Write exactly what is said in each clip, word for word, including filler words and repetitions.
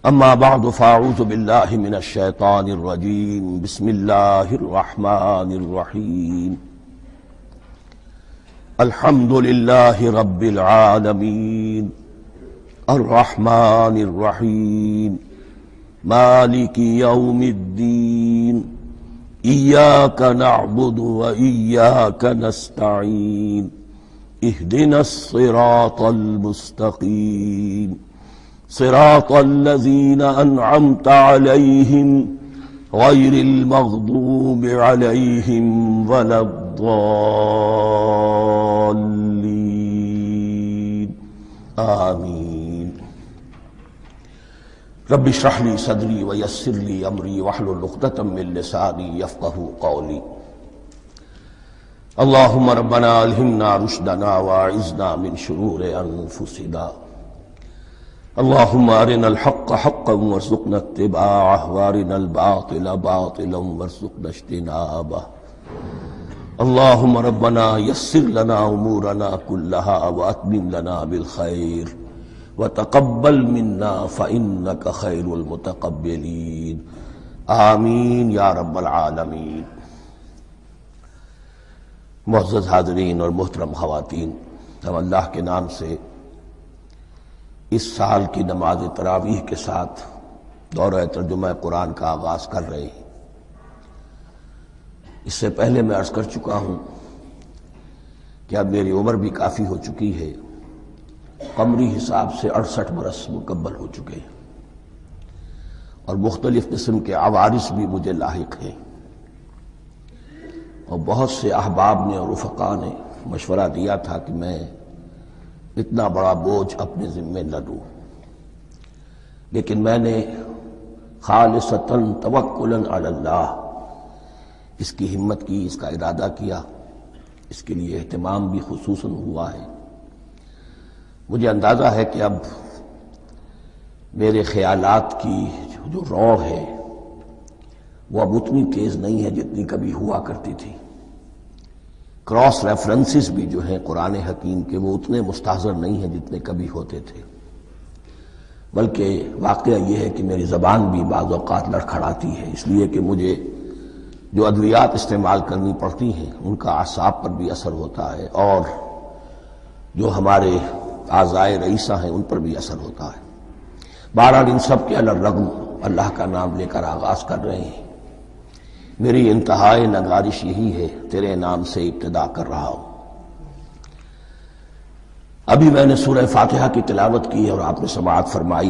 اما بعد فاعوذ باللہ من الشیطان الرجیم بسم اللہ الرحمن الرحیم الحمد للہ رب العالمین الرحمن الرحیم مالک یوم الدین ایاک نعبد و ایاک نستعین اہدنا الصراط المستقیم صراط الذین انعمت علیہم غیر المغضوب علیہم ولا الضالین آمین۔ رب اشرح لی صدری ویسر لی امری واحلل عقدۃ من لسانی یفقہوا قولی۔ اللہم ربنا الہمنا رشدنا واعذنا من شرور انفسنا۔ اللہم ارنا الحق حقا وارزقنا اتباعہ وارنا الباطل باطلا وارزقنا اجتنابہ۔ اللہم ربنا یسر لنا امورنا کلہا واتمم لنا بالخیر وتقبل منا فإنک خیر المتقبلین آمین یا رب العالمین۔ معزز حاضرین اور محترم خواتین، ہم اللہ کے نام سے اس سال کی نماز تراویح کے ساتھ دورہ ترجمہ قرآن کا آغاز کر رہے ہیں۔ اس سے پہلے میں عرض کر چکا ہوں کہ اب میری عمر بھی کافی ہو چکی ہے، قمری حساب سے اڑسٹھ برس مکمل ہو چکے ہیں، اور مختلف قسم کے عوارض بھی مجھے لاحق ہیں، اور بہت سے احباب نے اور رفقاء نے مشورہ دیا تھا کہ میں اتنا بڑا بوجھ اپنے ذمے نہ لوں، لیکن میں نے خالصتاً توکلاً علی اللہ اس کی ہمت کی، اس کا ارادہ کیا، اس کے لیے اہتمام بھی خصوصاً ہوا ہے۔ مجھے اندازہ ہے کہ اب میرے خیالات کی جو رو ہے وہ اب اتنی تیز نہیں ہے جتنی کبھی ہوا کرتی تھی۔ کراس ریفرنسز بھی جو ہیں قرآن حکیم کے وہ اتنے مستحضر نہیں ہیں جتنے کبھی ہوتے تھے، بلکہ واقعہ یہ ہے کہ میری زبان بھی بعض اوقات لڑکھڑاتی ہے، اس لیے کہ مجھے جو ادویات استعمال کرنی پڑتی ہیں ان کا اعصاب پر بھی اثر ہوتا ہے، اور جو ہمارے اعضائے رئیسہ ہیں ان پر بھی اثر ہوتا ہے۔ بہرحال ان سب کے علی الرغم اللہ کا نام لے کر آغاز کر رہے ہیں۔ میری انتہائی نگارش یہی ہے، تیرے نام سے ابتدا کر رہا ہوں۔ ابھی میں نے سورہ فاتحہ کی تلاوت کی اور آپ نے سماعت فرمائی۔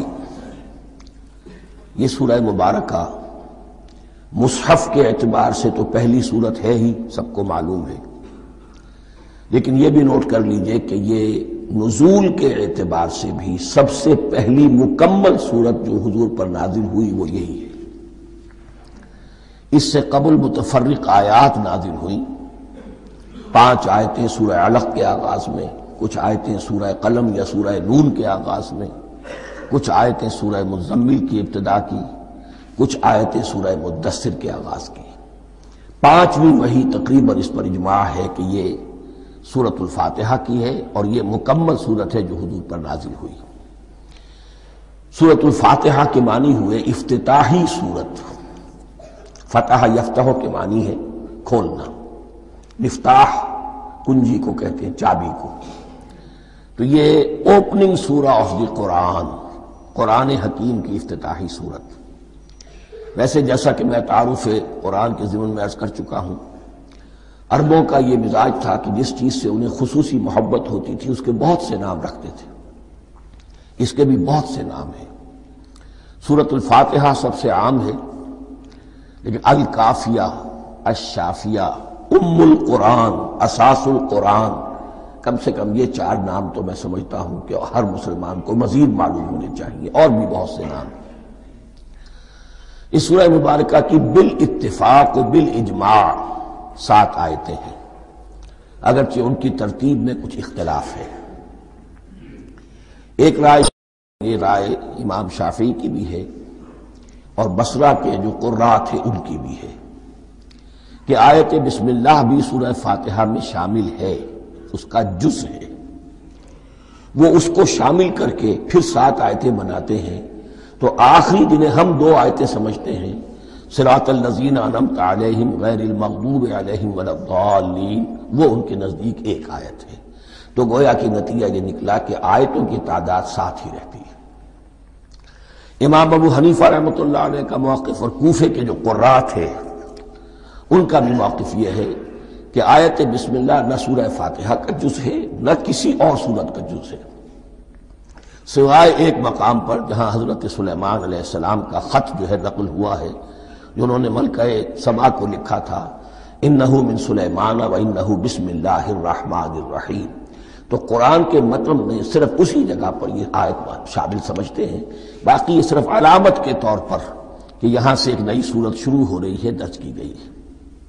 یہ سورہ مبارکہ مصحف کے اعتبار سے تو پہلی سورت ہے ہی، سب کو معلوم ہے، لیکن یہ بھی نوٹ کر لیجئے کہ یہ نزول کے اعتبار سے بھی سب سے پہلی مکمل سورت جو حضور پر نازل ہوئی وہ یہی ہے۔ اس سے قبل متفرق آیات نازل ہوئیں، پانچ آیتیں سورہ علق کے آغاز میں، کچھ آیتیں سورہ قلم یا سورہ نون کے آغاز میں، کچھ آیتیں سورہ مزمل کی ابتدا کی، کچھ آیتیں سورہ مدثر کے آغاز کی۔ پانچویں وحی تقریباً اس پر اجماع ہے کہ یہ سورۃ الفاتحہ کی ہے، اور یہ مکمل سورت ہے جو حضور پر نازل ہوئی۔ سورۃ الفاتحہ کے معنی ہوئے افتتاحی سورت، فتح یفتح کے معنی ہے کھولنا، مفتاح کنجی کو کہتے ہیں، چابی کو۔ تو یہ اوپننگ سورہ آف دی قرآن، قرآن حکیم کی افتتاحی سورت۔ ویسے جیسا کہ میں تعارف قرآن کے ضمن میں عرض کر چکا ہوں، عربوں کا یہ مزاج تھا کہ جس چیز سے انہیں خصوصی محبت ہوتی تھی اس کے بہت سے نام رکھتے تھے۔ اس کے بھی بہت سے نام ہیں۔ سورۃ الفاتحہ سب سے عام ہے، لیکن الکافیہ، الشافیہ، ام القرآن، اساس القرآن، کم سے کم یہ چار نام تو میں سمجھتا ہوں کہ ہر مسلمان کو مزید معلوم ہونے چاہیے، اور بھی بہت سے نام ہیں۔ اس سورہ مبارکہ کی بالاتفاق و بالاجماع سات آیتیں ہیں، اگرچہ ان کی ترتیب میں کچھ اختلاف ہے۔ ایک رائے یہ رائے امام شافعی کی بھی ہے، اور بصرہ کے جو قراء تھے ان کی بھی ہے، کہ آیت بسم اللہ بھی سورہ فاتحہ میں شامل ہے، اس کا جز ہے۔ وہ اس کو شامل کر کے پھر سات آیتیں بناتے ہیں، تو آخری جنہیں ہم دو آیتیں سمجھتے ہیں، صراط الذین انعمت علیہم غیر المغضوب علیہم ولا الضالین، وہ ان کے نزدیک ایک آیت ہے۔ تو گویا کہ نتیجہ یہ نکلا کہ آیتوں کی تعداد ساتھ ہی رہتی ہے۔ امام ابو حنیفہ رحمۃ اللہ علیہ کا موقف اور کوفے کے جو قراء تھے ان کا بھی موقف یہ ہے کہ آیت بسم اللہ نہ سورہ فاتحہ کا جز ہے نہ کسی اور سورت کا جز ہے، سوائے ایک مقام پر جہاں حضرت سلیمان علیہ السلام کا خط جو ہے نقل ہوا ہے، جنہوں نے ملکہ سما کو لکھا تھا انہ من سلیمان و انہ بسم اللہ الرحمن الرحیم۔ تو قرآن کے متن میں صرف اسی جگہ پر یہ آیت شامل سمجھتے ہیں، باقی یہ صرف علامت کے طور پر کہ یہاں سے ایک نئی سورت شروع ہو رہی ہے درج کی گئی ہے۔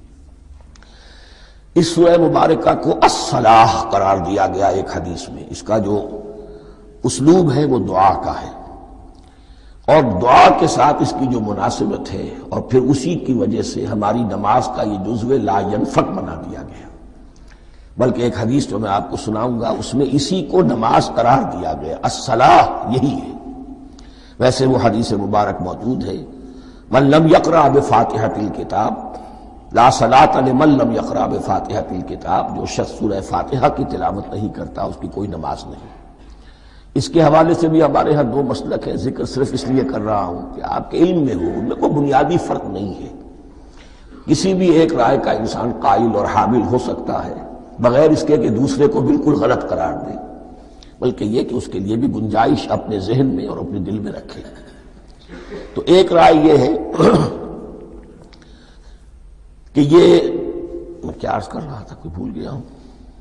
اس سورہ مبارکہ کو الصلاح قرار دیا گیا ایک حدیث میں، اس کا جو اسلوب ہے وہ دعا کا ہے، اور دعا کے ساتھ اس کی جو مناسبت ہے اور پھر اسی کی وجہ سے ہماری نماز کا یہ جزو لا ینفک بنا دیا گیا۔ بلکہ ایک حدیث جو میں آپ کو سناؤں گا اس میں اسی کو نماز قرار دیا گیا، الصلاح یہی ہے۔ ویسے وہ حدیث مبارک موجود ہے، من لم یقرأ بفاتحۃ الکتاب لا صلاۃ لمن لم یقرأ بفاتحۃ الکتاب، جو شخص سورہ فاتحہ کی تلاوت نہیں کرتا اس کی کوئی نماز نہیں۔ اس کے حوالے سے بھی ہمارے ہاں دو مسلک ہے، ذکر صرف اس لیے کر رہا ہوں کہ آپ کے علم میں ہو، ان میں کوئی بنیادی فرق نہیں ہے، کسی بھی ایک رائے کا انسان قائل اور حامل ہو سکتا ہے بغیر اس کے کہ دوسرے کو بالکل غلط قرار دے، بلکہ یہ کہ اس کے لیے بھی گنجائش اپنے ذہن میں اور اپنے دل میں رکھے۔ تو ایک رائے یہ ہے کہ یہ میں کیا عرض کر رہا تھا کوئی بھول گیا ہوں۔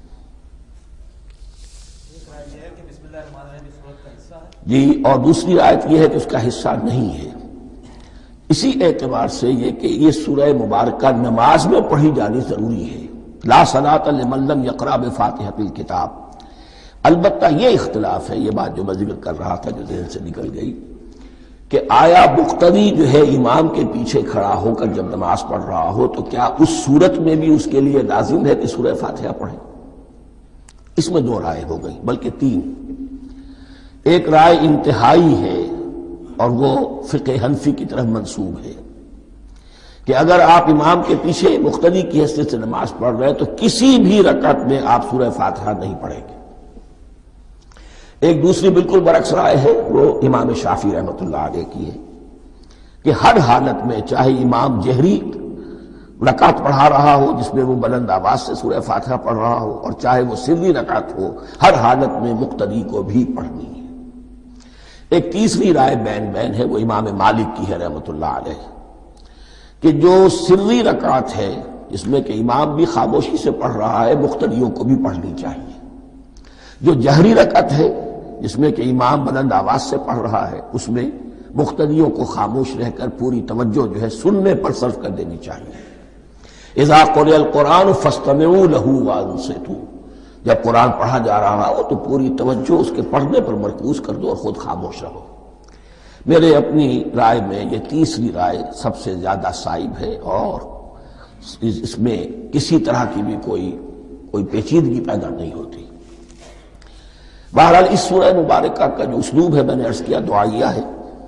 جی، اور دوسری آیت یہ ہے کہ اس کا حصہ نہیں ہے، اسی اعتبار سے یہ کہ یہ سورہ مبارکہ نماز میں پڑھی جانی ضروری ہے، لا صلاۃ لمن لم یقرأ بفاتحۃ الکتاب۔ البتہ یہ اختلاف ہے، یہ بات جو میں ذکر کر رہا تھا جو ذہن سے نکل گئی، کہ آیا مقتدی جو ہے امام کے پیچھے کھڑا ہو کر جب نماز پڑھ رہا ہو تو کیا اس صورت میں بھی اس کے لیے لازم ہے کہ سورہ فاتحہ پڑھے؟ اس میں دو رائے ہو گئی، بلکہ تین۔ ایک رائے انتہائی ہے اور وہ فقہ حنفی کی طرف منسوب ہے کہ اگر آپ امام کے پیچھے مقتدی کی حیثیت سے نماز پڑھ رہے ہیں تو کسی بھی رکعت میں آپ سورہ فاتحہ نہیں پڑھیں گے۔ ایک دوسری بالکل برعکس رائے ہے، وہ امام شافعی رحمۃ اللہ علیہ کی ہے کہ ہر حالت میں چاہے امام جہری رکعت پڑھا رہا ہو جس میں وہ بلند آواز سے سورہ فاتحہ پڑھ رہا ہو اور چاہے وہ سری رکعت ہو، ہر حالت میں مقتدی کو بھی پڑھنی ہے۔ ایک تیسری رائے بین بین ہے، وہ امام مالک کی ہے رحمۃ اللہ علیہ، کہ جو سری رکعت ہے جس میں کہ امام بھی خاموشی سے پڑھ رہا ہے مقتدیوں کو بھی پڑھنی چاہیے، جو جہری رکعت ہے جس میں کہ امام بلند آواز سے پڑھ رہا ہے اس میں مقتدیوں کو خاموش رہ کر پوری توجہ جو ہے سننے پر صرف کر دینی چاہیے۔ اذا قرئ القرآن فاستمعوا له وانصتوا، جب قرآن پڑھا جا رہا ہو تو پوری توجہ اس کے پڑھنے پر مرکوز کر دو اور خود خاموش رہو۔ میرے اپنی رائے میں یہ تیسری رائے سب سے زیادہ صائب ہے اور اس میں کسی طرح کی بھی کوئی کوئی پیچیدگی پیدا نہیں ہوتی۔ بہرحال اس سورہ مبارکہ کا جو اسلوب ہے میں نے عرض کیا دعائیہ ہے،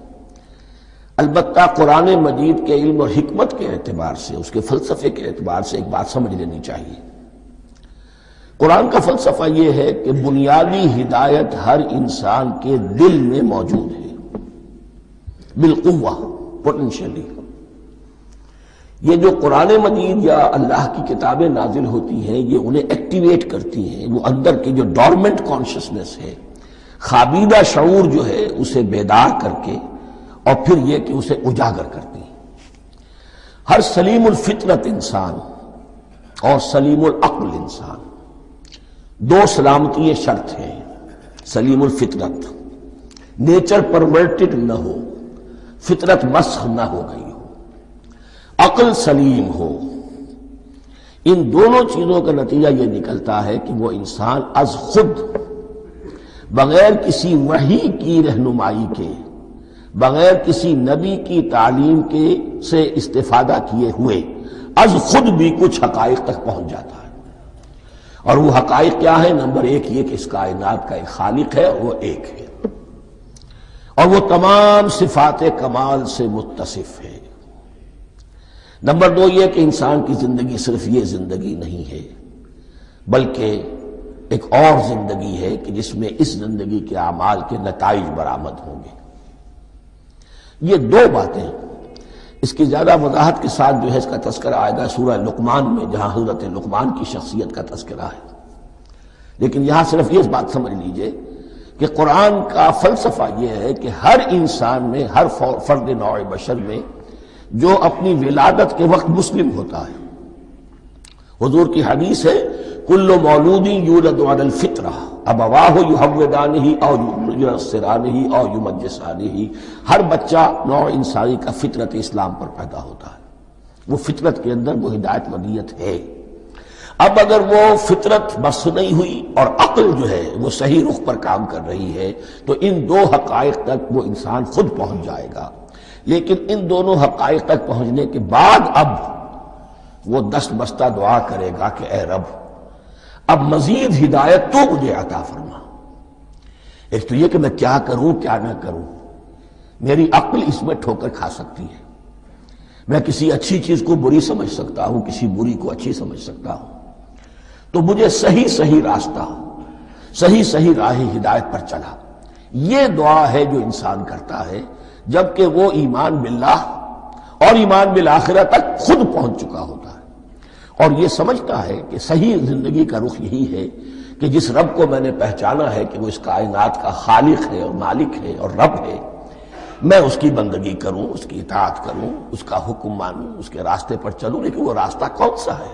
البتہ قرآن مجید کے علم اور حکمت کے اعتبار سے، اس کے فلسفے کے اعتبار سے ایک بات سمجھ لینی چاہیے۔ قرآن کا فلسفہ یہ ہے کہ بنیادی ہدایت ہر انسان کے دل میں موجود ہے، بالقوہ، پوٹینشلی۔ یہ جو قرآن مجید یا اللہ کی کتابیں نازل ہوتی ہیں یہ انہیں ایکٹیویٹ کرتی ہیں، وہ اندر کی جو ڈورمنٹ کانشسنس ہے، خابیدہ شعور جو ہے اسے بیدار کر کے اور پھر یہ کہ اسے اجاگر کرتی ہیں۔ ہر سلیم الفطرت انسان اور سلیم العقل انسان، دو سلامتی شرط ہیں۔ سلیم الفطرت، نیچر پرورٹڈ نہ ہو، فطرت مسخ نہ ہو گئی ہو، عقل سلیم ہو، ان دونوں چیزوں کا نتیجہ یہ نکلتا ہے کہ وہ انسان از خود بغیر کسی وحی کی رہنمائی کے، بغیر کسی نبی کی تعلیم کے سے استفادہ کیے ہوئے از خود بھی کچھ حقائق تک پہنچ جاتا ہے۔ اور وہ حقائق کیا ہے؟ نمبر ایک یہ کہ اس کائنات کا ایک خالق ہے اور وہ ایک ہے۔ اور وہ تمام صفات کمال سے متصف ہے۔ نمبر دو یہ کہ انسان کی زندگی صرف یہ زندگی نہیں ہے، بلکہ ایک اور زندگی ہے کہ جس میں اس زندگی کے اعمال کے نتائج برآمد ہوں گے۔ یہ دو باتیں، اس کی زیادہ وضاحت کے ساتھ جو ہے اس کا تذکرہ آئے گا سورہ لقمان میں، جہاں حضرت لقمان کی شخصیت کا تذکرہ ہے۔ لیکن یہاں صرف یہ بات سمجھ لیجئے کہ قرآن کا فلسفہ یہ ہے کہ ہر انسان میں، ہر فرد نوع بشر میں جو اپنی ولادت کے وقت مسلم ہوتا ہے، حضور کی حدیث ہے کل مولود یولد علی الفطرہ ابواہ یحودانہ او ینصرانہ او یمجسانہ، ہر بچہ نوع انسانی کا فطرت اسلام پر پیدا ہوتا ہے، وہ فطرت کے اندر وہ ہدایت ودیت ہے۔ اب اگر وہ فطرت بس نہیں ہوئی اور عقل جو ہے وہ صحیح رخ پر کام کر رہی ہے تو ان دو حقائق تک وہ انسان خود پہنچ جائے گا۔ لیکن ان دونوں حقائق تک پہنچنے کے بعد اب وہ دست بستہ دعا کرے گا کہ اے رب اب مزید ہدایت تو مجھے عطا فرما۔ ایک تو یہ کہ میں کیا کروں کیا نہ کروں، میری عقل اس میں ٹھوکر کھا سکتی ہے، میں کسی اچھی چیز کو بری سمجھ سکتا ہوں، کسی بری کو اچھی سمجھ سکتا ہوں، تو مجھے صحیح صحیح راستہ، صحیح صحیح راہ ہدایت پر چلا۔ یہ دعا ہے جو انسان کرتا ہے جبکہ وہ ایمان باللہ اور ایمان بالآخرہ تک خود پہنچ چکا ہوتا ہے، اور یہ سمجھتا ہے کہ صحیح زندگی کا رخ یہی ہے کہ جس رب کو میں نے پہچانا ہے کہ وہ اس کائنات کا خالق ہے اور مالک ہے اور رب ہے، میں اس کی بندگی کروں، اس کی اطاعت کروں، اس کا حکم مانوں، اس کے راستے پر چلوں۔ لیکن وہ راستہ کون سا ہے؟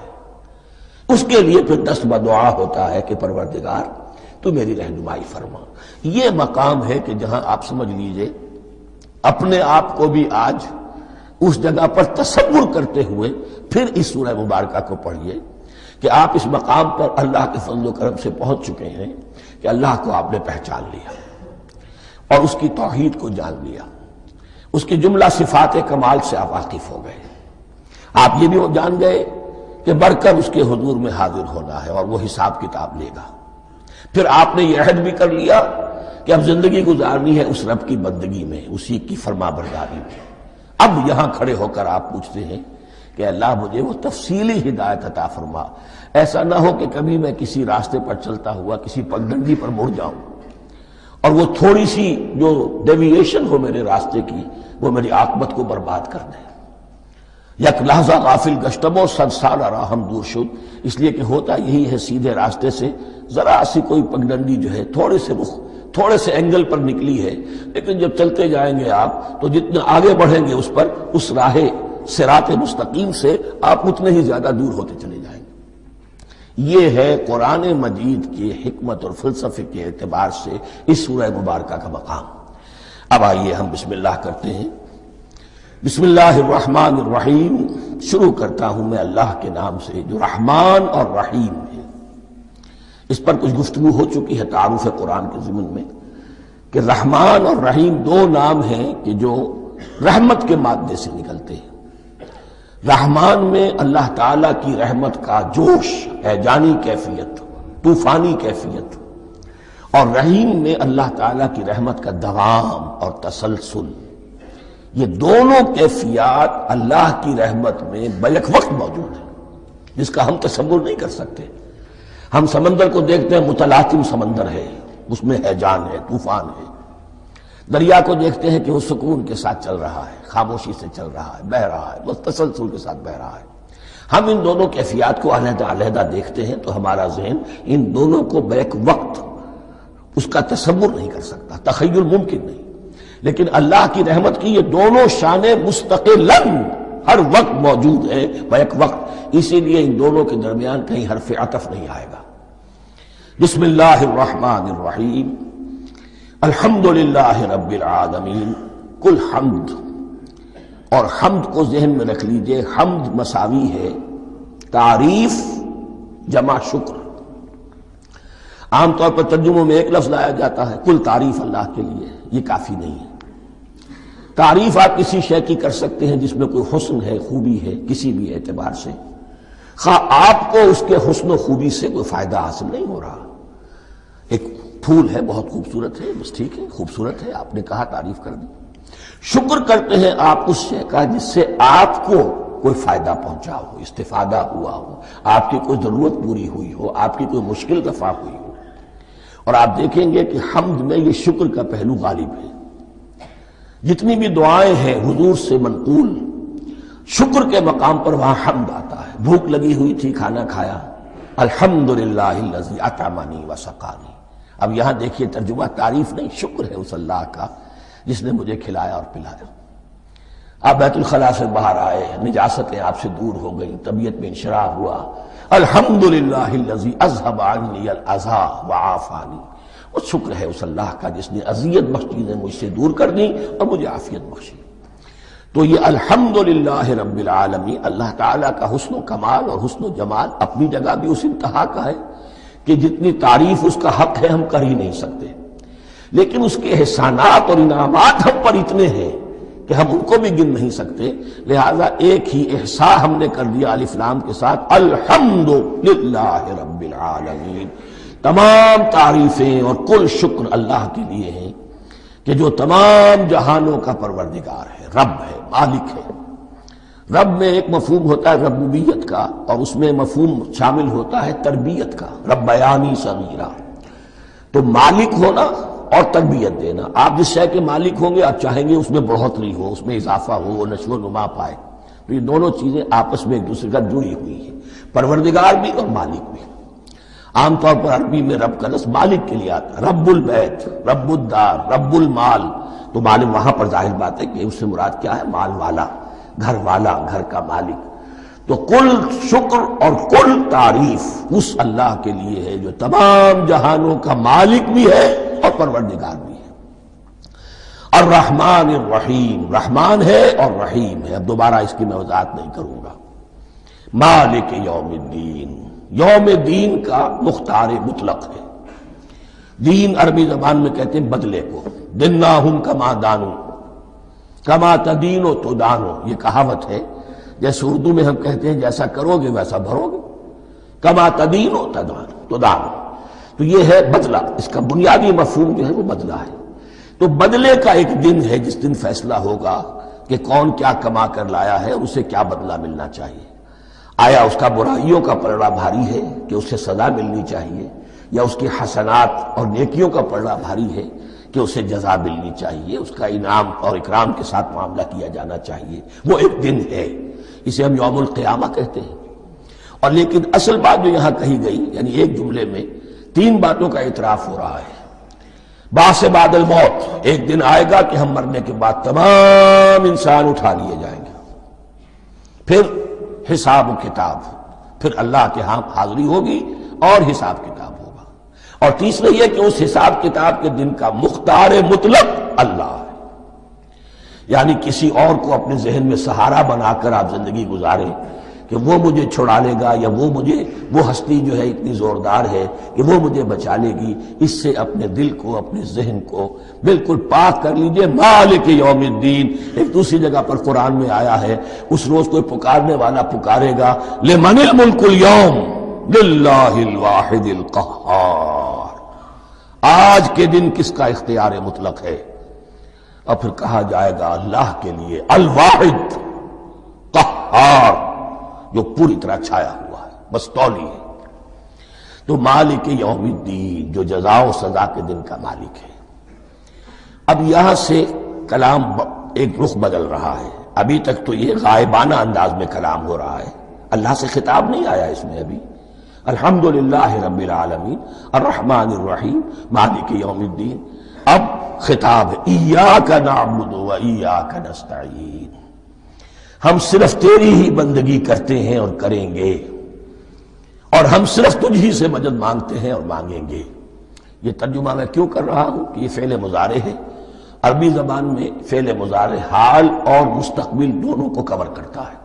اس کے لیے پھر دست بدعا ہوتا ہے کہ پروردگار تو میری رہنمائی فرما۔ یہ مقام ہے کہ جہاں آپ سمجھ لیجئے اپنے آپ کو بھی آج اس جگہ پر تصور کرتے ہوئے پھر اس سورہ مبارکہ کو پڑھیے کہ آپ اس مقام پر اللہ کے فضل و کرم سے پہنچ چکے ہیں کہ اللہ کو آپ نے پہچان لیا اور اس کی توحید کو جان لیا، اس کی جملہ صفات کمال سے آپ واقف ہو گئے۔ آپ یہ بھی جان گئے کہ بڑھ کر اس کے حضور میں حاضر ہونا ہے اور وہ حساب کتاب لے گا۔ پھر آپ نے یہ عہد بھی کر لیا کہ اب زندگی گزارنی ہے اس رب کی بندگی میں، اسی کی فرما برداری میں۔ اب یہاں کھڑے ہو کر آپ پوچھتے ہیں کہ اللہ مجھے وہ تفصیلی ہدایت عطا فرما، ایسا نہ ہو کہ کبھی میں کسی راستے پر چلتا ہوا کسی پگڈنڈی پر مڑ جاؤں اور وہ تھوڑی سی جو ڈیوییشن ہو میرے راستے کی وہ میری عاقبت کو برباد کر دے۔ یک لحظہ غافل گشتم و صد سال راہم دور شد، اس لیے کہ ہوتا یہی ہے سیدھے راستے سے ذرا سی کوئی پگڈنڈی جو ہے تھوڑے سے رخ تھوڑے سے اینگل پر نکلی ہے، لیکن جب چلتے جائیں گے آپ تو جتنے آگے بڑھیں گے اس پر اس راہ صراط مستقیم سے آپ اتنے ہی زیادہ دور ہوتے چلے جائیں گے۔ یہ ہے قرآن مجید کی حکمت اور فلسفے کے اعتبار سے اس سورہ مبارکہ کا مقام۔ اب آئیے ہم بسم اللہ کرتے ہیں۔ بسم اللہ الرحمن الرحیم، شروع کرتا ہوں میں اللہ کے نام سے جو رحمان اور رحیم ہے۔ اس پر کچھ گفتگو ہو چکی ہے تعارف قرآن کے ضمن میں کہ رحمان اور رحیم دو نام ہیں کہ جو رحمت کے مادے سے نکلتے ہیں۔ رحمان میں اللہ تعالیٰ کی رحمت کا جوش، ہیجانی کیفیت، طوفانی کیفیت، اور رحیم میں اللہ تعالیٰ کی رحمت کا دوام اور تسلسل۔ یہ دونوں کیفیات اللہ کی رحمت میں بیک وقت موجود ہیں، جس کا ہم تصور نہیں کر سکتے۔ ہم سمندر کو دیکھتے ہیں، متلاطم سمندر ہے، اس میں ہیجان ہے، طوفان ہے۔ دریا کو دیکھتے ہیں کہ وہ سکون کے ساتھ چل رہا ہے، خاموشی سے چل رہا ہے، بہہ رہا ہے، بس تسلسل کے ساتھ بہہ رہا ہے۔ ہم ان دونوں کیفیات کو علیحدہ علیحدہ دیکھتے ہیں تو ہمارا ذہن ان دونوں کو بیک وقت اس کا تصور نہیں کر سکتا، تخیل ممکن نہیں۔ لیکن اللہ کی رحمت کی یہ دونوں شانیں مستقلاً ہر وقت موجود ہیں بیک وقت، اسی لیے ان دونوں کے درمیان کہیں حرف عطف نہیں آئے گا۔ بسم اللہ الرحمن الرحیم، الحمد للہ رب العالمین، کل حمد، اور حمد کو ذہن میں رکھ لیجئے، حمد مساوی ہے تعریف جمع شکر۔ عام طور پر ترجموں میں ایک لفظ لایا جاتا ہے، کل تعریف اللہ کے لیے، یہ کافی نہیں ہے۔ تعریف آپ کسی شے کی کر سکتے ہیں جس میں کوئی حسن ہے، خوبی ہے، کسی بھی اعتبار سے، خواہ آپ کو اس کے حسن و خوبی سے کوئی فائدہ حاصل نہیں ہو رہا، ایک پھول ہے بہت خوبصورت ہے، بس ٹھیک ہے خوبصورت ہے، آپ نے کہا تعریف کر دی۔ شکر کرتے ہیں آپ اس شے کا جس سے آپ کو کوئی فائدہ پہنچا ہو، استفادہ ہوا ہو، آپ کی کوئی ضرورت پوری ہوئی ہو، آپ کی کوئی مشکل رفع ہوئی ہو۔ اور آپ دیکھیں گے کہ حمد میں یہ شکر کا پہلو غالب ہے۔ جتنی بھی دعائیں ہیں حضور سے منقول، شکر کے مقام پر وہاں حمد آتا ہے۔ بھوک لگی ہوئی تھی، کھانا کھایا، الحمدللہ الذی اطعمنی وسقانی۔ اب یہاں دیکھیے ترجمہ تعریف نہیں، شکر ہے اس اللہ کا جس نے مجھے کھلایا اور پلایا۔ آپ بیت الخلاء سے باہر آئے، نجاستیں آپ سے دور ہو گئی، طبیعت میں انشراح ہوا، الحمدللہ الذی اذھب عنی الاذی وعافانی۔ وہ شکر ہے اس اللہ کا جس نے اذیت بخش چیزیں مجھ سے دور کر دیں اور مجھے عافیت بخشی۔ تو یہ الحمدللہ رب العالمین اللہ تعالیٰ کا حسن و کمال اور حسن و جمال اپنی جگہ بھی اس انتہا کا ہے کہ جتنی تعریف اس کا حق ہے ہم کر ہی نہیں سکتے، لیکن اس کے احسانات اور انعامات ہم پر اتنے ہیں کہ ہم ان کو بھی گن نہیں سکتے۔ لہذا ایک ہی احصاء ہم نے کر دیا الف لام کے ساتھ، الحمدللہ رب العالمین۔ تمام تعریفیں اور کل شکر اللہ کے لیے ہیں کہ جو تمام جہانوں کا پروردگار ہے، رب ہے، مالک ہے۔ رب میں ایک مفہوم ہوتا ہے ربوبیت کا، اور اس میں مفہوم شامل ہوتا ہے تربیت کا، ربیانی صغیرہ۔ تو مالک ہونا اور تربیت دینا، آپ جس شے کے مالک ہوں گے آپ چاہیں گے اس میں بڑھوتری ہو، اس میں اضافہ ہو، وہ نشو و نما پائے۔ تو یہ دونوں چیزیں آپس میں ایک دوسرے کا جڑی ہوئی ہیں، پروردگار بھی اور مالک بھی۔ عام طور پر عربی میں رب کا لفظ مالک کے لیے آتا ہے، رب البیت، رب الدار، رب المال۔ تو مالک وہاں پر ظاہر بات ہے کہ اس سے مراد کیا ہے؟ مال والا، گھر والا، گھر کا مالک۔ تو کل شکر اور کل تعریف اس اللہ کے لیے ہے جو تمام جہانوں کا مالک بھی ہے اور پروردگار بھی ہے۔ الرحمن الرحیم، رحمان ہے اور رحیم ہے۔ اب دوبارہ اس کی میں وضاحت نہیں کروں گا۔ مالک یوم الدین، یوم دین کا مختار مطلق ہے۔ دین عربی زبان میں کہتے ہیں بدلے کو، دناہم کما دانو، کما تدینو تو دانو، یہ کہاوت ہے۔ جیسے اردو میں ہم کہتے ہیں جیسا کرو گے ویسا بھرو گے، کما تدینو تو دانو۔ تو یہ ہے بدلہ، اس کا بنیادی مفہوم جو ہے وہ بدلہ ہے۔ تو بدلے کا ایک دن ہے جس دن فیصلہ ہوگا کہ کون کیا کما کر لایا ہے اور اسے کیا بدلہ ملنا چاہیے۔ آیا اس کا برائیوں کا پلڑا بھاری ہے کہ اسے سزا ملنی چاہیے، یا اس کی حسنات اور نیکیوں کا پلڑا بھاری ہے کہ اسے جزا ملنی چاہیے، اس کا انعام اور اکرام کے ساتھ معاملہ کیا جانا چاہیے۔ وہ ایک دن ہے، اسے ہم یوم القیامہ کہتے ہیں۔ اور لیکن اصل بات جو یہاں کہی گئی، یعنی ایک جملے میں تین باتوں کا اعتراف ہو رہا ہے۔ بعث بعد الموت، ایک دن آئے گا کہ ہم مرنے کے بعد تمام انسان اٹھا لیے جائیں گے، پھر حساب و کتاب، پھر اللہ کے ہاں حاضری ہوگی اور حساب کتاب ہوگا۔ اور تیسرا یہ کہ اس حساب کتاب کے دن کا مختار مطلق اللہ ہے، یعنی کسی اور کو اپنے ذہن میں سہارا بنا کر آپ زندگی گزاریں کہ وہ مجھے چھڑا لے گا، یا وہ مجھے وہ ہستی جو ہے اتنی زوردار ہے کہ وہ مجھے بچا لے گی، اس سے اپنے دل کو، اپنے ذہن کو بالکل پاک کر لیجئے۔ مالک یوم الدین، ایک دوسری جگہ پر قرآن میں آیا ہے اس روز کوئی پکارنے والا پکارے گا لمن الملک اليوم للہ الواحد القہار، آج کے دن کس کا اختیار مطلق ہے؟ اور پھر کہا جائے گا اللہ کے لیے الواحد قہار، جو پوری طرح چھایا ہوا ہے، بس تولی ہے۔ تو مالک یوم الدین، جو جزا و سزا کے دن کا مالک ہے۔ اب یہاں سے کلام ایک رخ بدل رہا ہے۔ ابھی تک تو یہ غائبانہ انداز میں کلام ہو رہا ہے، اللہ سے خطاب نہیں آیا اس میں ابھی۔ الحمدللہ رب العالمین الرحمن الرحیم مالک یوم الدین۔ اب خطاب ہے ایاک نعبد و ایاک نستعین، ہم صرف تیری ہی بندگی کرتے ہیں اور کریں گے، اور ہم صرف تجھ ہی سے مدد مانگتے ہیں اور مانگیں گے۔ یہ ترجمہ میں کیوں کر رہا ہوں کہ یہ فعل مضارع ہے۔ عربی زبان میں فعل مضارع حال اور مستقبل دونوں کو کور کرتا ہے۔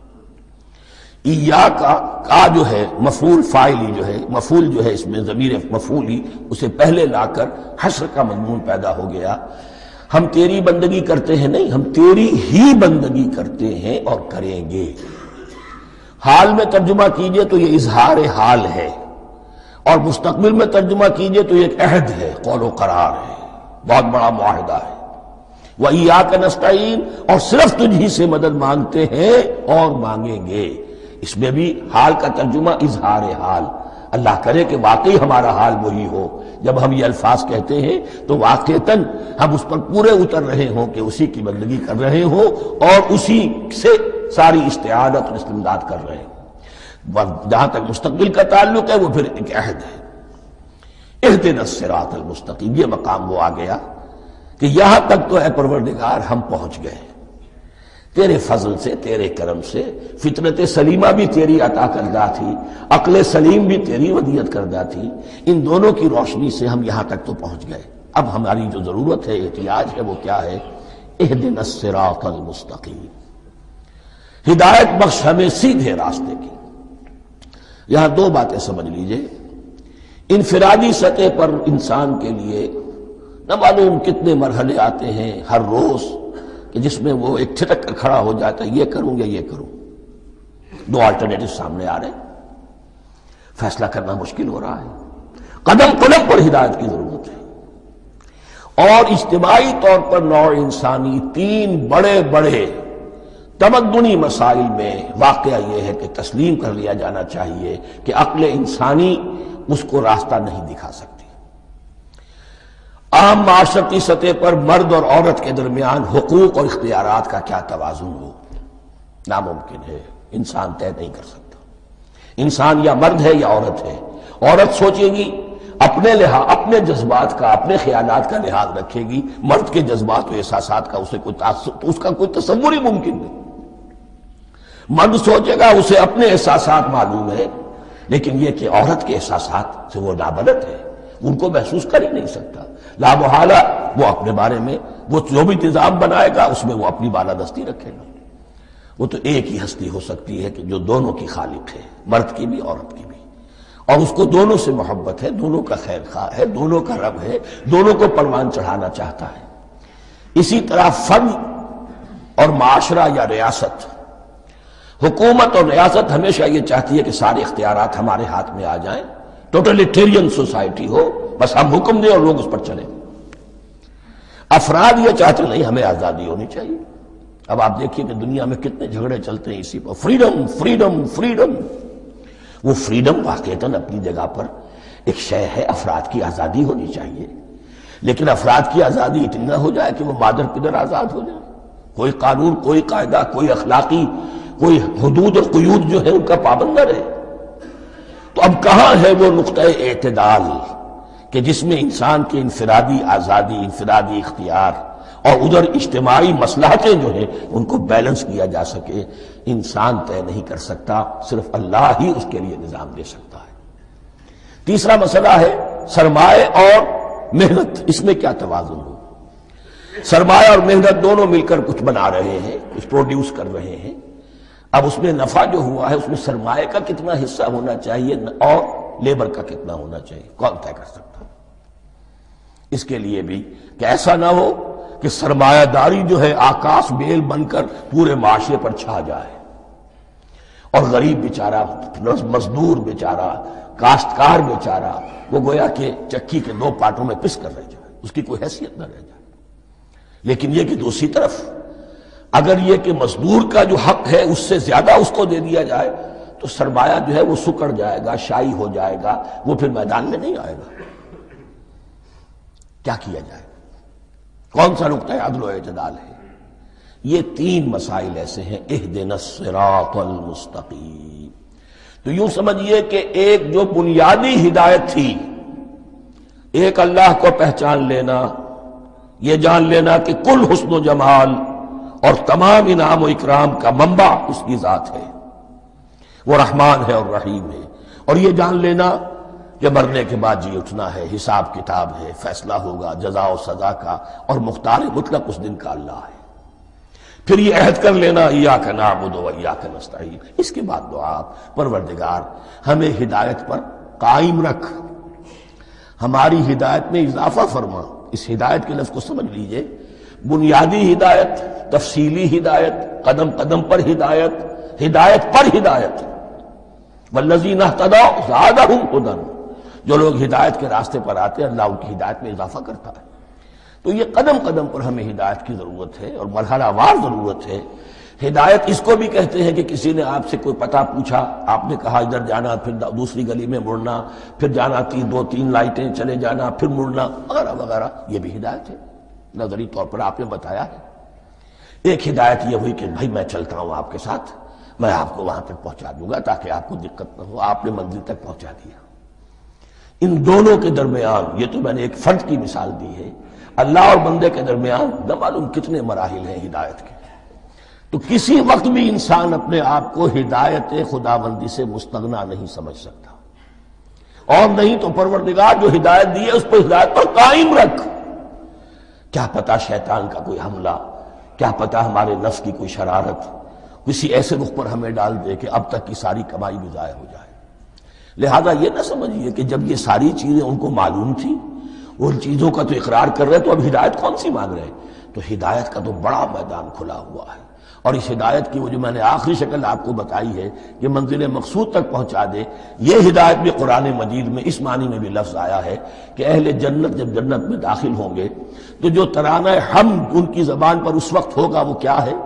ایاک کا جو ہے مفعول فاعلی جو ہے، مفعول جو ہے اس میں ضمیر مفعولی اسے پہلے لا کر حشر کا مضمون پیدا ہو گیا۔ ہم تیری بندگی کرتے ہیں نہیں، ہم تیری ہی بندگی کرتے ہیں اور کریں گے۔ حال میں ترجمہ کیجئے تو یہ اظہار حال ہے، اور مستقبل میں ترجمہ کیجئے تو یہ ایک عہد ہے، قول و قرار ہے، بہت بڑا معاہدہ ہے۔ وَإِيَّاكَ نَسْتَعِينُ، اور صرف تجھ ہی سے مدد مانگتے ہیں اور مانگیں گے۔ اس میں بھی حال کا ترجمہ اظہار حال، اللہ کرے کہ واقعی ہمارا حال وہی ہو، جب ہم یہ الفاظ کہتے ہیں تو واقعتاً ہم اس پر پورے اتر رہے ہوں کہ اسی کی بندگی کر رہے ہوں اور اسی سے ساری استعانت اور استمداد کر رہے ہیں۔ جہاں تک مستقبل کا تعلق ہے وہ پھر ایک عہد ہے، اہدنا الصراط المستقیم، یہ مقام وہ آ گیا کہ یہاں تک تو اے پروردگار ہم پہنچ گئے، تیرے فضل سے، تیرے کرم سے، فطرت سلیمہ بھی تیری عطا کردہ تھی، عقل سلیم بھی تیری ودیعت کردہ تھی، ان دونوں کی روشنی سے ہم یہاں تک تو پہنچ گئے۔ اب ہماری جو ضرورت ہے، احتیاج ہے، وہ کیا ہے؟ اہدنا الصراط المستقیم، ہدایت بخش ہمیں سیدھے راستے کی۔ یہاں دو باتیں سمجھ لیجئے، انفرادی سطح پر انسان کے لیے نہ معلوم کتنے مرحلے آتے ہیں ہر روز کہ جس میں وہ ایک چھٹک کر کھڑا ہو جاتا ہے، یہ کروں یا یہ کروں، دو آلٹرنیٹو سامنے آ رہے ہیں، فیصلہ کرنا مشکل ہو رہا ہے، قدم قدم پر ہدایت کی ضرورت ہے۔ اور اجتماعی طور پر نوع انسانی تین بڑے بڑے تمدنی مسائل میں واقعہ یہ ہے کہ تسلیم کر لیا جانا چاہیے کہ عقل انسانی اس کو راستہ نہیں دکھا سکتی۔ عام معاشرتی سطح پر مرد اور عورت کے درمیان حقوق اور اختیارات کا کیا توازن ہو، ناممکن ہے، انسان طے نہیں کر سکتا۔ انسان یا مرد ہے یا عورت ہے، عورت سوچے گی اپنے لحاظ، اپنے جذبات کا، اپنے خیالات کا لحاظ رکھے گی، مرد کے جذبات و احساسات کا اسے کوئی تعصب، اس کا کوئی تصور ہی ممکن نہیں۔ مرد سوچے گا اسے اپنے احساسات معلوم ہے، لیکن یہ کہ عورت کے احساسات سے وہ نابلد ہے، ان کو محسوس کر ہی نہیں سکتا، لا محالہ وہ اپنے بارے میں وہ جو بھی نظام بنائے گا اس میں وہ اپنی بالادستی رکھے گا۔ وہ تو ایک ہی ہستی ہو سکتی ہے کہ جو دونوں کی خالق ہے، مرد کی بھی عورت کی بھی، اور اس کو دونوں سے محبت ہے، دونوں کا خیر خواہ ہے، دونوں کا رب ہے، دونوں کو پروان چڑھانا چاہتا ہے۔ اسی طرح فرد اور معاشرہ یا ریاست، حکومت اور ریاست ہمیشہ یہ چاہتی ہے کہ سارے اختیارات ہمارے ہاتھ میں آ جائیں، ٹوٹلیٹیرین سوسائٹی ہو، بس ہم حکم دیں اور لوگ اس پر چلیں۔ افراد یہ چاہتے نہیں، ہمیں آزادی ہونی چاہیے۔ اب آپ دیکھیے کہ دنیا میں کتنے جھگڑے چلتے ہیں اسی پر، فریڈم فریڈم فریڈم۔ وہ فریڈم واقعتاً اپنی جگہ پر ایک شے ہے، افراد کی آزادی ہونی چاہیے، لیکن افراد کی آزادی اتنی نہ ہو جائے کہ وہ مادر پدر آزاد ہو جائے، کوئی قانون، کوئی قاعدہ، کوئی اخلاقی کوئی حدود اور قیود جو ہے ان کا پابند نہ رہے۔ تو اب کہاں ہے وہ نقطہ اعتدال کہ جس میں انسان کی انفرادی آزادی، انفرادی اختیار اور ادھر اجتماعی مصلحتیں جو ہیں ان کو بیلنس کیا جا سکے؟ انسان طے نہیں کر سکتا، صرف اللہ ہی اس کے لیے نظام دے سکتا ہے۔ تیسرا مسئلہ ہے سرمایہ اور محنت، اس میں کیا توازن ہو؟ سرمایہ اور محنت دونوں مل کر کچھ بنا رہے ہیں، کچھ پروڈیوس کر رہے ہیں، اب اس میں نفع جو ہوا ہے اس میں سرمایہ کا کتنا حصہ ہونا چاہیے اور لیبر کا کتنا ہونا چاہیے، کون طے کر سکتا ہے؟ اس کے لیے بھی کہ ایسا نہ ہو کہ سرمایہ داری جو ہے آکاش بیل بن کر پورے معاشرے پر چھا جائے اور غریب بیچارہ، مزدور بیچارہ، کاشتکار بیچارہ وہ گویا کہ چکی کے دو پارٹوں میں پس کر رہ جائے، اس کی کوئی حیثیت نہ رہ جائے۔ لیکن یہ کہ دوسری طرف اگر یہ کہ مزدور کا جو حق ہے اس سے زیادہ اس کو دے دیا جائے تو سرمایہ جو ہے وہ سکڑ جائے گا، شائی ہو جائے گا، وہ پھر میدان میں نہیں آئے گا۔ کیا کیا جائے؟ کون سا نقطہ عدل و اعتدال ہے؟ یہ تین مسائل ایسے ہیں، اہدنا الصراط المستقیم۔ تو یوں سمجھیے کہ ایک جو بنیادی ہدایت تھی، ایک اللہ کو پہچان لینا، یہ جان لینا کہ کل حسن و جمال اور تمام انعام و اکرام کا منبع اس کی ذات ہے، وہ رحمان ہے اور رحیم ہے، اور یہ جان لینا کہ مرنے کے بعد جی اٹھنا ہے، حساب کتاب ہے، فیصلہ ہوگا جزا و سزا کا، اور مختار مطلق اس دن کا اللہ ہے۔ پھر یہ عہد کر لینا ایاک نعبد و ایاک نستعین۔ اس کے بعد دعا، پروردگار ہمیں ہدایت پر قائم رکھ، ہماری ہدایت میں اضافہ فرما۔ اس ہدایت کے لفظ کو سمجھ لیجئے، بنیادی ہدایت، تفصیلی ہدایت، قدم قدم پر ہدایت، ہدایت پر ہدایت، والذین اہتدوا زادہم ھدی، جو لوگ ہدایت کے راستے پر آتے ہیں اللہ ان کی ہدایت میں اضافہ کرتا ہے۔ تو یہ قدم قدم پر ہمیں ہدایت کی ضرورت ہے اور مرحلہ وار ضرورت ہے۔ ہدایت اس کو بھی کہتے ہیں کہ کسی نے آپ سے کوئی پتہ پوچھا، آپ نے کہا ادھر جانا، پھر دوسری گلی میں مڑنا، پھر جانا تین دو تین لائٹیں چلے جانا، پھر مڑنا وغیرہ وغیرہ، یہ بھی ہدایت ہے، نظری طور پر آپ نے بتایا ہے۔ ایک ہدایت یہ ہوئی کہ بھائی میں چلتا ہوں آپ کے ساتھ، میں آپ کو وہاں تک پہنچا دوں گا تاکہ آپ کو دقت نہ ہو، آپ نے منزل تک پہنچا دیا۔ ان دونوں کے درمیان، یہ تو میں نے ایک فرد کی مثال دی ہے، اللہ اور بندے کے درمیان نہ معلوم کتنے مراحل ہیں ہدایت کے۔ تو کسی وقت بھی انسان اپنے آپ کو ہدایت خداوندی سے مستغنا نہیں سمجھ سکتا، اور نہیں تو پروردگار جو ہدایت دی ہے اس پر ہدایت پر قائم رکھ۔ کیا پتہ شیطان کا کوئی حملہ، کیا پتہ ہمارے نفس کی کوئی شرارت کسی ایسے رخ پر ہمیں ڈال دے کہ اب تک کی ساری کمائی بھی ضائع ہو جائے۔ لہذا یہ نہ سمجھیے کہ جب یہ ساری چیزیں ان کو معلوم تھی، ان چیزوں کا تو اقرار کر رہے تو اب ہدایت کون سی مانگ رہے ہیں؟ تو ہدایت کا تو بڑا میدان کھلا ہوا ہے، اور اس ہدایت کی وہ جو میں نے آخری شکل آپ کو بتائی ہے کہ منزل مقصود تک پہنچا دے، یہ ہدایت بھی قرآن مجید میں اس معنی میں بھی لفظ آیا ہے کہ اہل جنت جب جنت میں داخل ہوں گے تو جو ترانہ حمد ان کی زبان پر اس وقت ہوگا وہ کیا ہے؟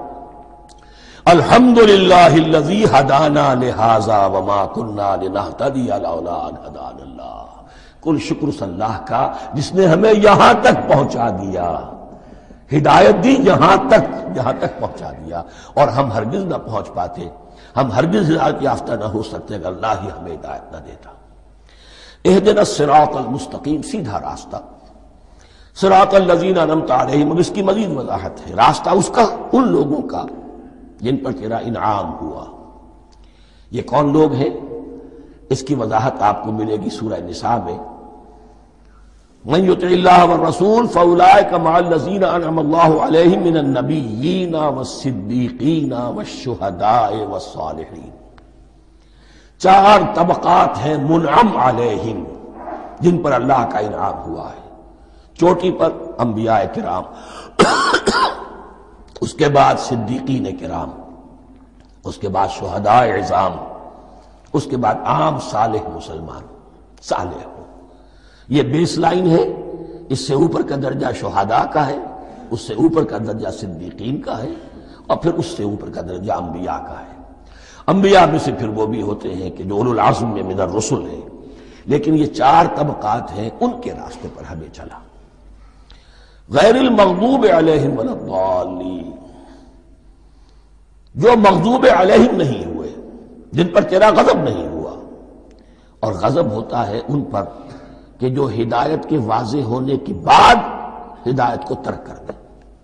الحمدللہ الذی ہدانا لہذا وما کننا لنہتدی لولا ان ہدانا اللہ۔ کل شکر اس اللہ کا جس نے ہمیں یہاں تک پہنچا دیا، ہدایت دی یہاں تک، یہاں تک پہنچا دیا، اور ہم ہرگز نہ پہنچ پاتے، ہم ہرگز ہدایت یافتہ نہ ہو سکتے اگر اللہ ہی ہمیں ہدایت نہ دیتا۔ اہدنا الصراط المستقیم، سیدھا راستہ، صراط الذین انعمت علیہم، اور اس کی مزید وضاحت ہے، راستہ اس کا ان لوگوں کا جن پر تیرا انعام ہوا۔ یہ کون لوگ ہیں؟ اس کی وضاحت آپ کو ملے گی سورہ نساء میں، من یطع اللہ والرسول فاولئک مع الذین انعم اللہ علیہم من النبیین والصدیقین والشہداء والصالحین۔ چار طبقات ہیں منعم علیہم جن پر اللہ کا انعام ہوا ہے۔ چوٹی پر انبیاء کرام، اس کے بعد صدیقین کرام، اس کے بعد شہداء عظام، اس کے بعد عام صالح مسلمان، صالح ہو۔ یہ بیس لائن ہے، اس سے اوپر کا درجہ شہداء کا ہے، اس سے اوپر کا درجہ صدیقین کا ہے، اور پھر اس سے اوپر کا درجہ انبیاء کا ہے۔ انبیاء میں سے پھر وہ بھی ہوتے ہیں کہ جو اولو العزم میں من الرسل ہیں، لیکن یہ چار طبقات ہیں، ان کے راستے پر ہمیں چلا۔ غیر المغضوب علیہم ولا الضالین، جو مغضوب علیہم نہیں ہوئے، جن پر تیرا غضب نہیں ہوا، اور غضب ہوتا ہے ان پر کہ جو ہدایت کے واضح ہونے کے بعد ہدایت کو ترک کر دیں،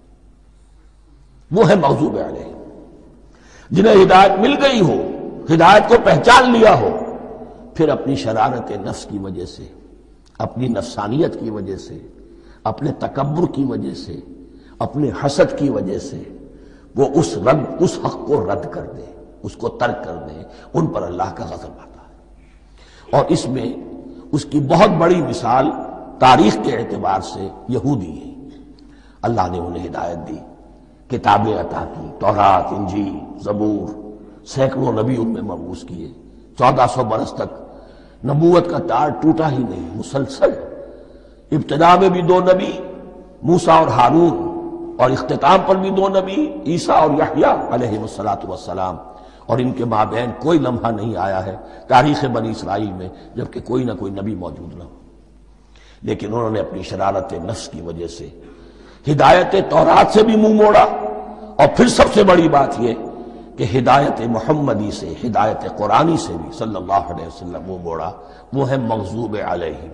وہ ہے مغضوب علیہم۔ جنہیں ہدایت مل گئی ہو، ہدایت کو پہچان لیا ہو، پھر اپنی شرارت نفس کی وجہ سے، اپنی نفسانیت کی وجہ سے، اپنے تکبر کی وجہ سے، اپنے حسد کی وجہ سے وہ اس رد اس حق کو رد کر دیں، اس کو ترک کر دیں، ان پر اللہ کا غضب آتا ہے۔ اور اس میں اس کی بہت بڑی مثال تاریخ کے اعتبار سے یہودی ہیں۔ اللہ نے انہیں ہدایت دی، کتابیں عطا کی، تورات، انجیل، زبور، سینکڑوں نبی ان میں مبعوث کیے، چودہ سو برس تک نبوت کا تار ٹوٹا ہی نہیں، مسلسل۔ ابتدا میں بھی دو نبی، موسیٰ اور ہارون، اور اختتام پر بھی دو نبی، عیسیٰ اور یحییٰ علیہ الصلاۃ والسلام، اور ان کے مابین کوئی لمحہ نہیں آیا ہے تاریخ بنی اسرائیل میں جبکہ کوئی نہ کوئی نبی موجود نہ ہو۔ لیکن انہوں نے اپنی شرارت نفس کی وجہ سے ہدایت تورات سے بھی منہ موڑا، اور پھر سب سے بڑی بات یہ کہ ہدایت محمدی سے، ہدایت قرآنی سے بھی صلی اللہ علیہ وسلم منہ موڑا، وہ ہے مغضوب علیہم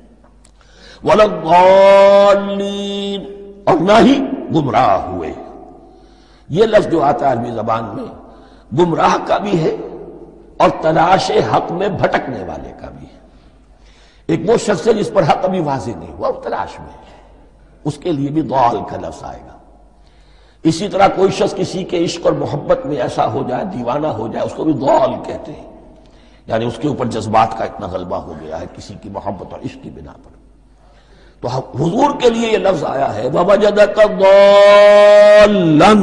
ولا الضالین، اور نہ ہی گمراہ ہوئے۔ یہ لفظ جو آتا ہے عربی زبان میں گمراہ کا بھی ہے اور تلاش حق میں بھٹکنے والے کا بھی ہے۔ ایک وہ شخص ہے جس پر حق ابھی واضح نہیں ہوا، وہ تلاش میں ہے، اس کے لیے بھی ضال کا لفظ آئے گا۔ اسی طرح کوئی شخص کسی کے عشق اور محبت میں ایسا ہو جائے، دیوانہ ہو جائے، اس کو بھی ضال کہتے ہیں، یعنی اس کے اوپر جذبات کا اتنا غلبہ ہو گیا ہے کسی کی محبت اور عشق کی بنا پر۔ تو حضور کے لیے یہ لفظ آیا ہے وَوَجَدَكَ ضَالًّا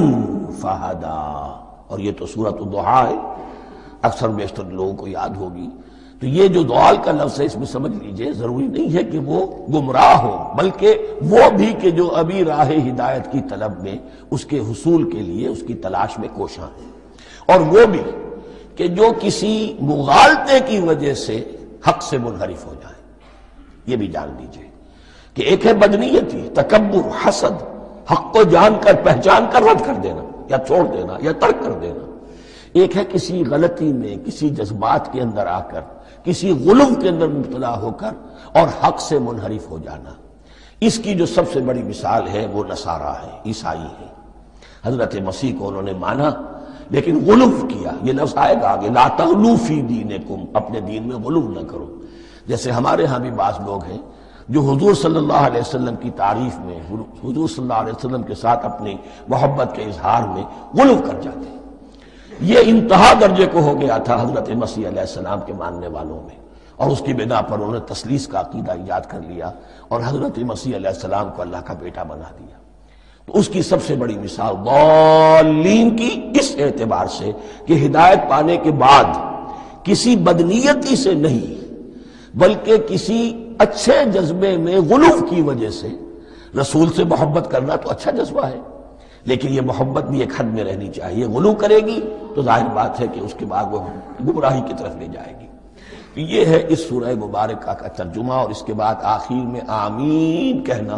فَهَدَىٰ، اور یہ تو سورۃ الضحیٰ ہے، اکثر بیشتر لوگوں کو یاد ہوگی تو یہ جو ضلال کا لفظ ہے اس میں سمجھ لیجئے ضروری نہیں ہے کہ وہ گمراہ ہو، بلکہ وہ بھی کہ جو ابھی راہ ہدایت کی طلب میں اس کے حصول کے لیے اس کی تلاش میں کوشاں ہیں، اور وہ بھی کہ جو کسی مغالطے کی وجہ سے حق سے منحرف ہو جائے۔ یہ بھی جان لیجئے کہ ایک ہے بدنیتی، تکبر، حسد، حق کو جان کر پہچان کر رد کر دینا یا چھوڑ دینا یا ترک کر دینا، ایک ہے کسی غلطی میں، کسی جذبات کے اندر آ کر، کسی غلو کے اندر مبتلا ہو کر اور حق سے منحرف ہو جانا۔ اس کی جو سب سے بڑی مثال ہے وہ نصارہ ہے، عیسائی ہے۔ حضرت مسیح کو انہوں نے مانا لیکن غلو کیا، یہ لفظ آئے گا آگے، لا تغلو فی دینکم، اپنے دین میں غلو نہ کرو۔ جیسے ہمارے ہاں بھی بعض لوگ ہیں جو حضور صلی اللہ علیہ وسلم کی تعریف میں، حضور صلی اللہ علیہ وسلم کے ساتھ اپنی محبت کے اظہار میں غلو کر جاتے ہیں۔ یہ انتہا درجے کو ہو گیا تھا حضرت مسیح علیہ السلام کے ماننے والوں میں، اور اس کی بنا پر انہوں نے تثلیث کا عقیدہ ایجاد کر لیا اور حضرت مسیح علیہ السلام کو اللہ کا بیٹا بنا دیا۔ تو اس کی سب سے بڑی مثال ضالین کی اس اعتبار سے کہ ہدایت پانے کے بعد کسی بدنیتی سے نہیں بلکہ کسی اچھے جذبے میں غلو کی وجہ سے، رسول سے محبت کرنا تو اچھا جذبہ ہے لیکن یہ محبت بھی ایک حد میں رہنی چاہیے۔ غلو کرے گی تو ظاہر بات ہے کہ اس کے بعد وہ گمراہی کی طرف لے جائے گی۔ یہ ہے اس سورہ مبارکہ کا ترجمہ، اور اس کے بعد آخر میں آمین کہنا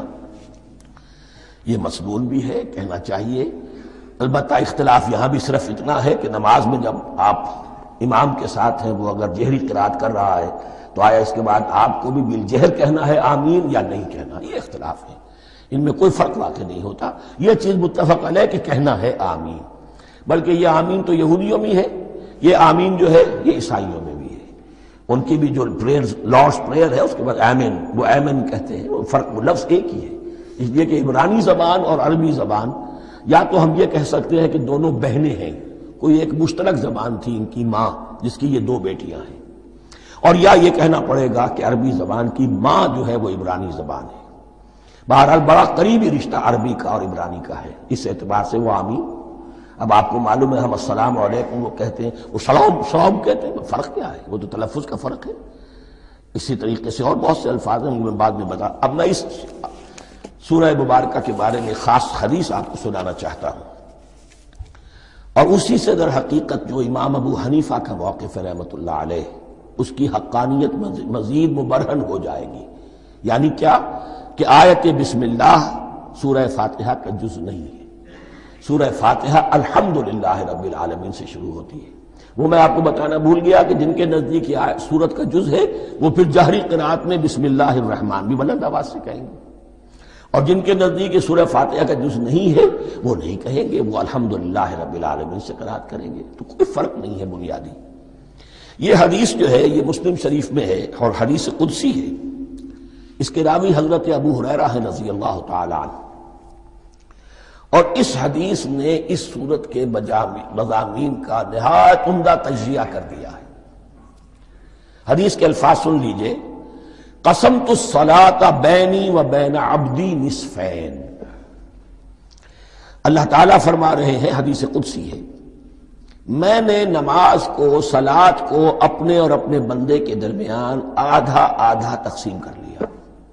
یہ مسنون بھی ہے، کہنا چاہیے۔ البتہ اختلاف یہاں بھی صرف اتنا ہے کہ نماز میں جب آپ امام کے ساتھ ہیں، وہ اگر جہری قرات کر رہا ہے تو آیا اس کے بعد آپ کو بھی بالجہر کہنا ہے آمین یا نہیں کہنا، یہ اختلاف ہے، ان میں کوئی فرق واقع نہیں ہوتا۔ یہ چیز متفق علیہ کہ کہنا ہے آمین، بلکہ یہ آمین تو یہودیوں میں ہے، یہ آمین جو ہے یہ عیسائیوں میں بھی ہے۔ ان کی بھی جو پریئر، لارڈس پریئر ہے، اس کے بعد آمین، وہ آمین کہتے ہیں، وہ فرق، وہ لفظ ایک ہی ہے۔ اس لیے کہ عبرانی زبان اور عربی زبان، یا تو ہم یہ کہہ سکتے ہیں کہ دونوں بہنیں ہیں، کوئی ایک مشترک زبان تھی ان کی ماں جس کی یہ دو بیٹیاں ہیں، اور یا یہ کہنا پڑے گا کہ عربی زبان کی ماں جو ہے وہ عبرانی زبان ہے۔ بہرحال بڑا قریبی رشتہ عربی کا اور عبرانی کا ہے، اس اعتبار سے وہ آمین۔ اب آپ کو معلوم ہے ہم السلام علیکم وہ کہتے ہیں، وہ سلام سلام کہتے ہیں، فرق کیا ہے؟ وہ تو تلفظ کا فرق ہے۔ اسی طریقے سے اور بہت سے الفاظ ہیں، میں بعد میں بتا۔ اب میں اس سورہ مبارکہ کے بارے میں خاص حدیث آپ کو سنانا چاہتا ہوں، اور اسی سے در حقیقت جو امام ابو حنیفہ کا موقف ہے رحمۃ اللہ علیہ، اس کی حقانیت مزید مبرہن ہو جائے گی۔ یعنی کیا کہ آیت بسم اللہ سورہ فاتحہ کا جز نہیں ہے۔ سورہ فاتحہ الحمدللہ رب العالمین سے شروع ہوتی ہے۔ وہ میں آپ کو بتانا بھول گیا کہ جن کے نزدیک یہ سورت کا جز ہے وہ پھر جہری قرات میں بسم اللہ الرحمن بھی بلند آواز سے کہیں گے، اور جن کے نزدیک یہ سورہ فاتحہ کا جز نہیں ہے وہ نہیں کہیں گے، وہ الحمدللہ رب العالمین سے قرات کریں گے۔ تو کوئی فرق نہیں ہے بنیادی۔ یہ حدیث جو ہے یہ مسلم شریف میں ہے اور حدیث قدسی ہے۔ اس کے راوی حضرت ابو ہریرہ ہیں رضی اللہ تعالی عنہ، اور اس حدیث نے اس سورت کے مضامین کا نہایت عمدہ تجزیہ کر دیا ہے۔ حدیث کے الفاظ سن لیجئے، قسمت الصلاۃ بینی و بین عبدی نصفین۔ اللہ تعالیٰ فرما رہے ہیں، حدیث قدسی ہے، میں نے نماز کو، صلاۃ کو اپنے اور اپنے بندے کے درمیان آدھا آدھا تقسیم کر لیا۔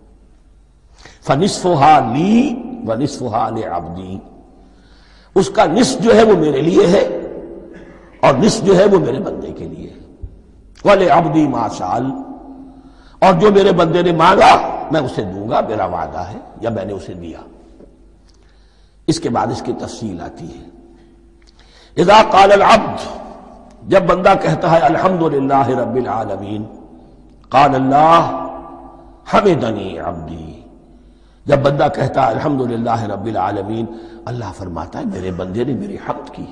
فنصفها لی ونصفها لعبدی، اس کا نصف جو ہے وہ میرے لیے ہے اور نصف جو ہے وہ میرے بندے کے لیے ہے۔ وَلِعَبْدِي مَا سَأَلَ، اور جو میرے بندے نے مانگا میں اسے دوں گا، میرا وعدہ ہے یا میں نے اسے دیا۔ اس کے بعد اس کی تفصیل آتی ہے، اذا قال العبد، جب بندہ کہتا ہے الحمدللہ رب العالمین، قال اللہ حمدنی عبدی، جب بندہ کہتا ہے الحمدللہ رب العالمین، اللہ فرماتا ہے میرے بندے نے میری حمد کی۔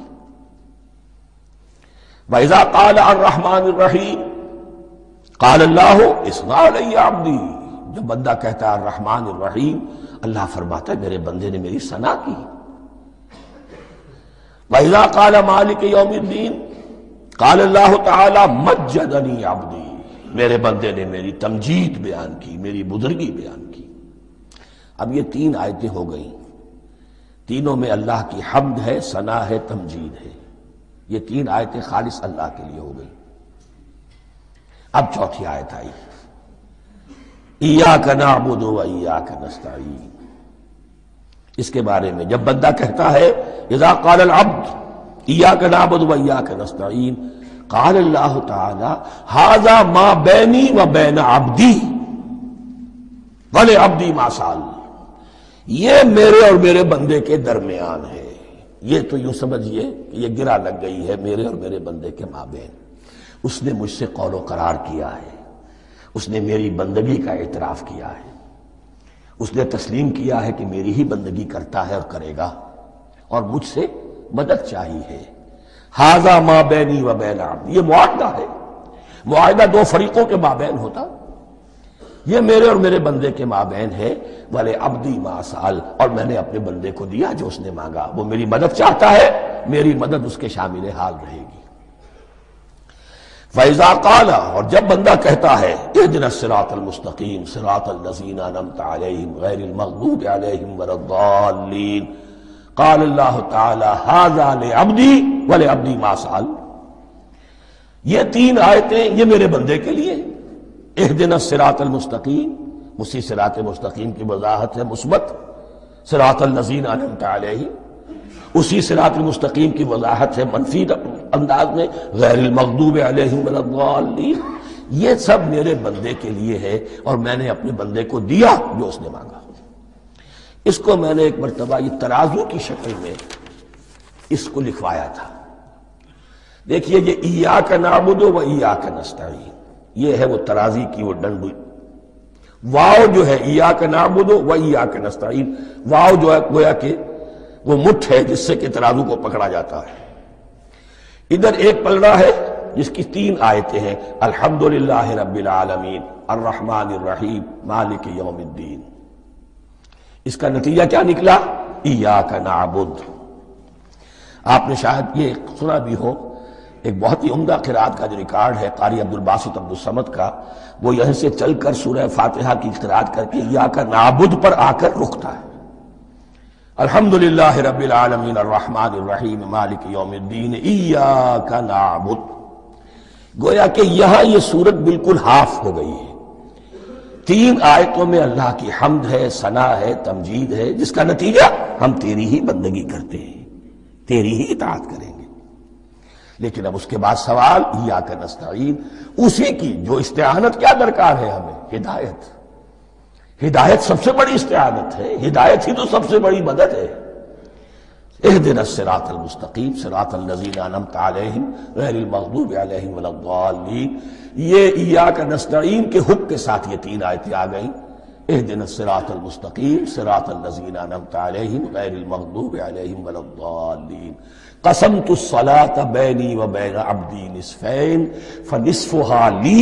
وَإِذَا قَالَ الرَّحْمَنِ الرَّحِيمِ قَالَ اللَّهُ اثْنَى عَلَيَّ عَبْدِي، جب بندہ کہتا ہے الرحمن الرحیم، اللہ فرماتا ہے میرے بندے نے میری ثنا کی۔ وَإِذَا قَالَ مَالِكِ يَوْمِ الدِّينِ قَالَ اللَّهُ تَعَالَى مَجَّدَنِي عَبْدِي، میرے بندے نے میری تمجید بیان کی، میری بزرگی بیان کی۔ اب یہ تین آیتیں ہو گئیں، تینوں میں اللہ کی حمد ہے، ثنا ہے، تمجید ہے۔ یہ تین آیتیں خالص اللہ کے لیے ہو گئی۔ اب چوتھی آیت آئی، ایاک نعبد و ایاک نستعین۔ اس کے بارے میں جب بندہ کہتا ہے اذا قال العبد ایاک نعبد و ایاک نستعین، قال اللہ تعالی ھذا ما بینی و بین عبدی ولعبدی ما سأل، یہ میرے اور میرے بندے کے درمیان ہے۔ یہ تو یوں سمجھیے کہ یہ گرہ لگ گئی ہے میرے اور میرے بندے کے مابین۔ اس نے مجھ سے قول و قرار کیا ہے، اس نے میری بندگی کا اعتراف کیا ہے، اس نے تسلیم کیا ہے کہ میری ہی بندگی کرتا ہے اور کرے گا، اور مجھ سے مدد چاہیے ہے۔ ھذا ما بینی و بین عبدی، یہ معاہدہ ہے، معاہدہ دو فریقوں کے مابین ہوتا، یہ میرے اور میرے بندے کے مابین ہے۔ وَلِ عَبْدِي مَا سَأَلَ، اور میں نے اپنے بندے کو دیا جو اس نے مانگا، وہ میری مدد چاہتا ہے، میری مدد اس کے شامل حال رہے گی۔ فَإِذَا قَالَ، اور جب بندہ کہتا ہے اهْدِنَا الصِّرَاطَ الْمُسْتَقِيمَ صِرَاطَ الَّذِينَ أَنْعَمْتَ عَلَيْهِمْ غَيْرِ الْمَغْضُوبِ عَلَيْهِمْ وَلَا الضَّالِّينَ، قال اللہ تعالی ھذا لعبدی ولعبدی ما سأل، یہ تین آیتیں یہ میرے بندے کے لیے، اهدنا الصراط المستقیم، اسی صراط مستقیم کی وضاحت ہے مثبت، صراط الذین انعمت علیہم، اسی صراط المستقیم کی وضاحت ہے منفی انداز میں، غیر المغضوب علیہم ولا الضالین۔ یہ سب میرے بندے کے لیے ہے اور میں نے اپنے بندے کو دیا جو اس نے مانگا۔ اس کو میں نے ایک مرتبہ یہ ترازو کی شکل میں اس کو لکھوایا تھا۔ دیکھیے یہ ایاک نعبد و ایاک نستعین، یہ ہے وہ ترازی کی وہ ڈنڈی، واو جو ہے ایاک نعبد و ایاک نستعین، واو جو ہے گویا کہ وہ مٹھ ہے جس سے کہ ترازو کو پکڑا جاتا ہے۔ ادھر ایک پلڑا ہے جس کی تین آیتیں ہیں، الحمدللہ رب العالمین الرحمن الرحیم مالک یوم الدین۔ اس کا نتیجہ کیا نکلا؟ ایاک نعبد۔ آپ نے شاید یہ سنا بھی ہو، ایک بہت ہی عمدہ قرات کا جو ریکارڈ ہے قاری عبدالباسط عبدالصمد کا، وہ یہیں سے چل کر سورہ فاتحہ کی قرات کر کے ایاک نعبد پر آ کر رکتا ہے، الحمدللہ رب العالمین الرحمن الرحیم مالک یوم الدین ایاک نعبد۔ گویا کہ یہاں یہ صورت بالکل ہاف ہو گئی ہے، تین آیتوں میں اللہ کی حمد ہے، ثنا ہے، تمجید ہے، جس کا نتیجہ ہم تیری ہی بندگی کرتے ہیں، تیری ہی اطاعت کریں گے۔ لیکن اب اس کے بعد سوال ایاک نستعین، اسی کی جو استعانت کیا درکار ہے ہمیں؟ ہدایت۔ ہدایت سب سے بڑی استعانت ہے، ہدایت ہی تو سب سے بڑی مدد ہے۔ اهدنا الصراط المستقیم صراط الذین انعمت علیہم غیر المغضوب علیہم ولا الضالین، یہ ایاک نستعین کے حق کے ساتھ یہ تین آیتیں آ گئیں، اهدنا الصراط المستقیم صراط الذین انعمت علیہم غیر المغضوب علیہم ولا الضالین، قسمت الصلاة بینی و بین عبدی نصفین فنصفها لی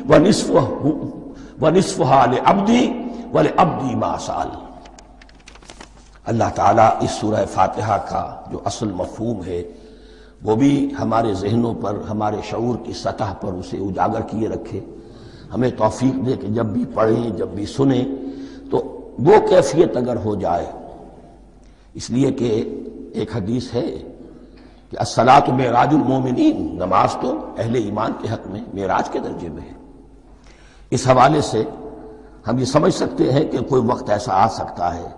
ونصفها لعبدی ولعبدی ما سأل۔ اللہ تعالیٰ اس سورہ فاتحہ کا جو اصل مفہوم ہے وہ بھی ہمارے ذہنوں پر، ہمارے شعور کی سطح پر اسے اجاگر کیے رکھے، ہمیں توفیق دے کہ جب بھی پڑھیں، جب بھی سنیں تو وہ کیفیت اگر ہو جائے، اس لیے کہ ایک حدیث ہے کہ الصلاۃ معراج المومنین، نماز تو اہل ایمان کے حق میں معراج کے درجے میں ہے۔ اس حوالے سے ہم یہ سمجھ سکتے ہیں کہ کوئی وقت ایسا آ سکتا ہے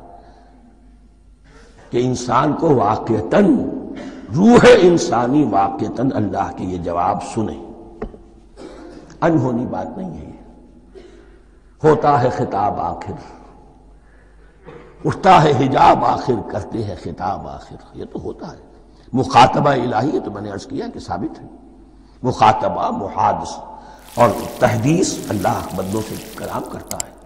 کہ انسان کو واقعتاً، روح انسانی واقعتاً اللہ کے یہ جواب سنے، انہونی بات نہیں ہے یہ، ہوتا ہے خطاب آخر، اٹھتا ہے حجاب آخر، کرتے ہیں خطاب آخر، یہ تو ہوتا ہے۔ مخاطبہ الہی، تو میں نے عرض کیا کہ ثابت ہے، مخاطبہ، محادث اور تحدیث اللہ بندوں سے کلام کرتا ہے۔